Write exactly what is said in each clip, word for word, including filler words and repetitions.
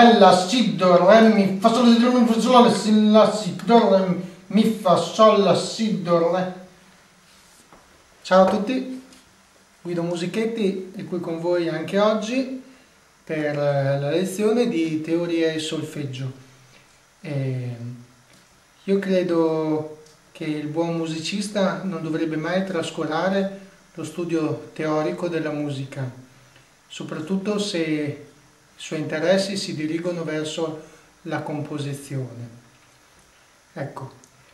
re, la, si, do, re, mi, fa, sol, mi, fa, sol, la, si, la, si, do, re, mi, fa, sol, la, si, do, re. Ciao a tutti, Guido Musichetti è qui con voi anche oggi per la lezione di teoria e solfeggio. E io credo che il buon musicista non dovrebbe mai trascurare lo studio teorico della musica, soprattutto se i suoi interessi si dirigono verso la composizione. Ecco,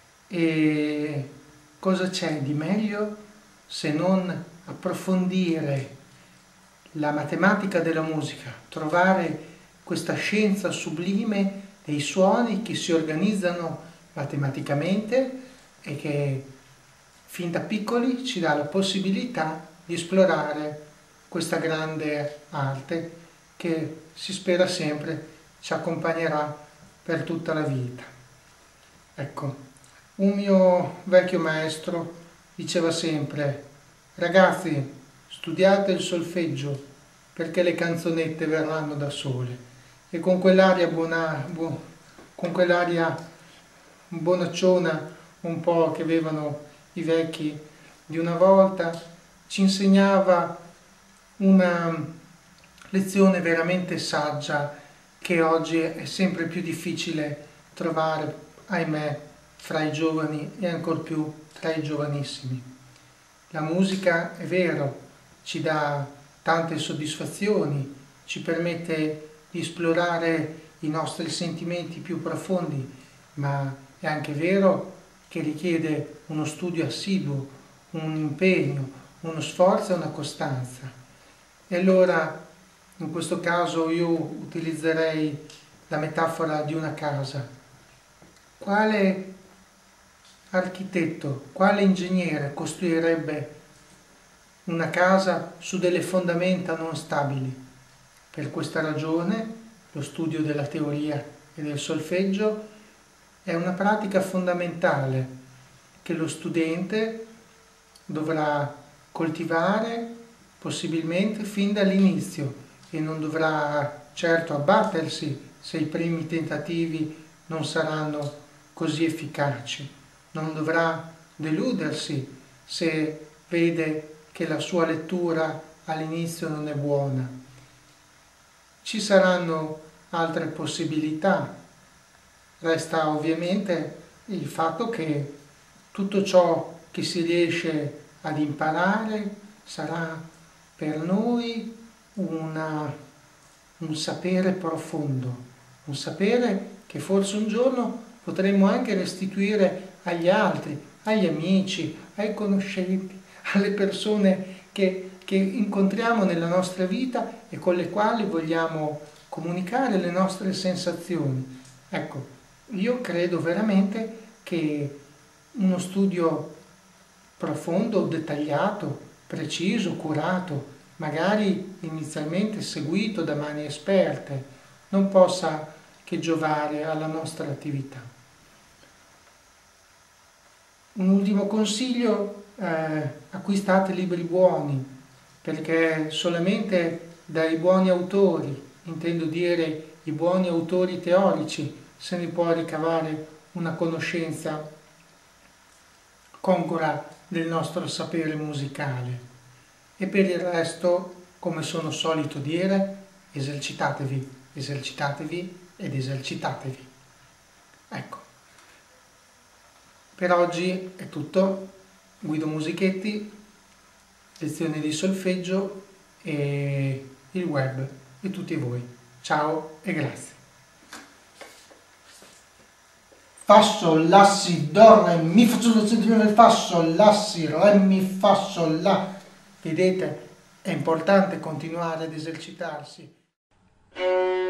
e cosa c'è di meglio se non approfondire la matematica della musica, trovare questa scienza sublime dei suoni che si organizzano matematicamente e che fin da piccoli ci dà la possibilità di esplorare questa grande arte che si spera sempre ci accompagnerà per tutta la vita. Ecco, un mio vecchio maestro diceva sempre: ragazzi, studiate il solfeggio perché le canzonette verranno da sole. E con quell'aria buona, bu, con quell'aria bonacciona un po' che avevano i vecchi di una volta, ci insegnava una lezione veramente saggia che oggi è sempre più difficile trovare, ahimè, fra i giovani e ancor più tra i giovanissimi. La musica, è vero, ci dà tante soddisfazioni, ci permette di esplorare i nostri sentimenti più profondi, ma è anche vero che richiede uno studio assiduo, un impegno, uno sforzo e una costanza. E allora, in questo caso, io utilizzerei la metafora di una casa. Quale architetto, quale ingegnere costruirebbe una casa su delle fondamenta non stabili? Per questa ragione lo studio della teoria e del solfeggio è una pratica fondamentale che lo studente dovrà coltivare possibilmente fin dall'inizio e non dovrà certo abbattersi se i primi tentativi non saranno così efficaci. Non dovrà deludersi se vede che la sua lettura all'inizio non è buona. Ci saranno altre possibilità. Resta ovviamente il fatto che tutto ciò che si riesce ad imparare sarà per noi una, un sapere profondo, un sapere che forse un giorno potremmo anche restituire agli altri, agli amici, ai conoscenti, alle persone che, che incontriamo nella nostra vita e con le quali vogliamo comunicare le nostre sensazioni. Ecco, io credo veramente che uno studio profondo, dettagliato, preciso, curato, magari inizialmente seguito da mani esperte, non possa che giovare alla nostra attività. Un ultimo consiglio: eh, acquistate libri buoni, perché solamente dai buoni autori, intendo dire i buoni autori teorici, se ne può ricavare una conoscenza congrua del nostro sapere musicale. E per il resto, come sono solito dire, esercitatevi, esercitatevi ed esercitatevi. Ecco, per oggi è tutto. Guido Musichetti, lezioni di solfeggio e il web e tutti voi. Ciao e grazie. Fa, sol, la, si, do, re, mi, fa, sol, fa, sol, la, si, re, mi, fa, sol, la. Vedete, è importante continuare ad esercitarsi.